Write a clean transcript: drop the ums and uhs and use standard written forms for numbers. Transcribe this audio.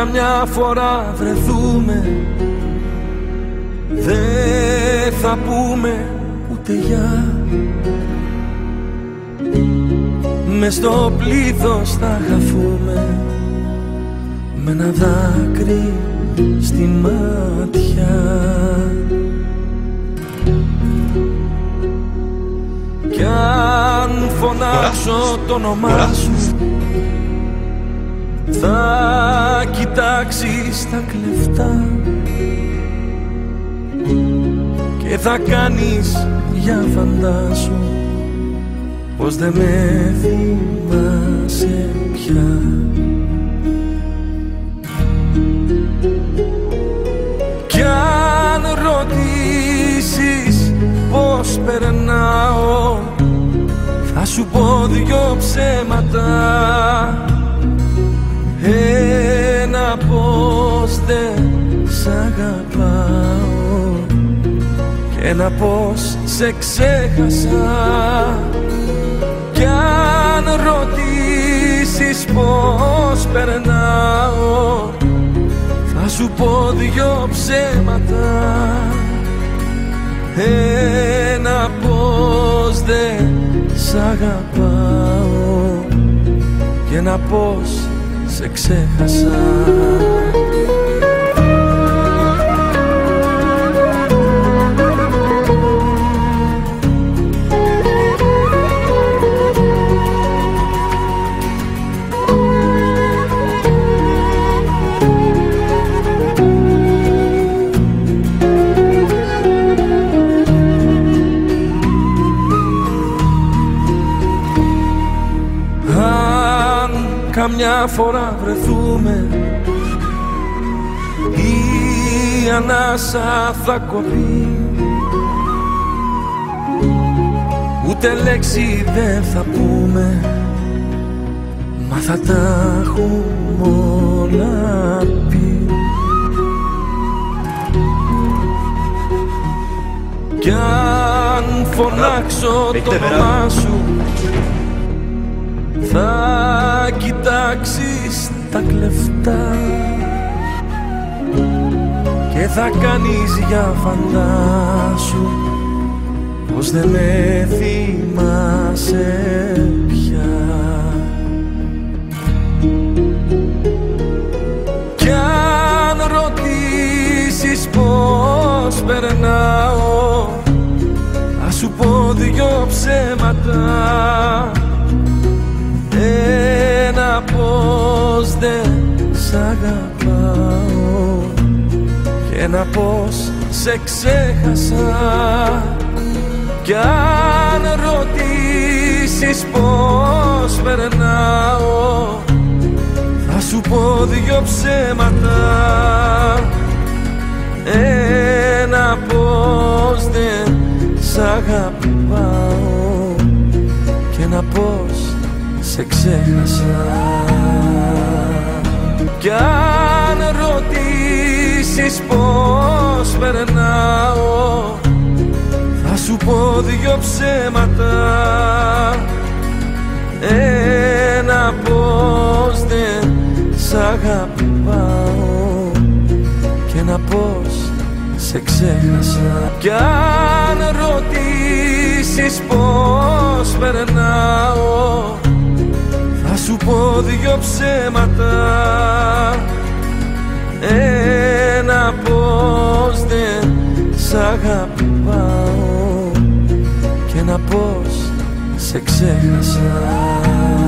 καμιά φορά βρεθούμε, δεν θα πούμε ούτε γεια. Μες στο πλήθος θα χαθούμε, με ένα δάκρυ στη μάτια. Κι αν φωνάξω το όνομά σου, θα κοιτάξεις τα κλεφτά και θα κάνεις για φαντάσου πως δεν με θυμάσαι πια. Κι αν ρωτήσεις πως περνάω, θα σου πω δυο ψέματα. Ένα πως δεν σ' αγαπάω και ένα πως σε ξέχασα. Κι αν ρωτήσεις πως περνάω, θα σου πω δυο ψέματα. Ένα πως δεν σ' αγαπάω και ένα πως σε ξέχασα. Καμιά φορά βρεθούμε, η ανάσα θα κοπεί, ούτε λέξη δεν θα πούμε, μα θα τα έχουμε όλα πει. Κι αν φωνάξω το όνομά σου, θα κοιτάξεις τα κλεφτά και θα κάνεις για φαντάσου πως δεν με θυμάσαι πια. Κι αν ρωτήσεις πως περνάω, θα σου πω δυο ψέματα. Ένα πως δεν σ' αγαπάω και ένα πως σε ξέχασα. Κι αν ρωτήσεις πως περνάω, θα σου πω δυο ψέματα. Ένα πως δεν σ' αγαπάω και ένα πως σε ξέχασα. Κι αν ρωτήσεις πως περνάω, θα σου πω δυο ψέματα. Ένα πως δεν σ' αγαπάω και ένα πως σε ξέχασα. Κι αν ρωτήσεις πως περνάω, θα σου πω δυο ψέματα. Ένα πως δεν σ' αγαπάω και ένα πως σε ξέχασα.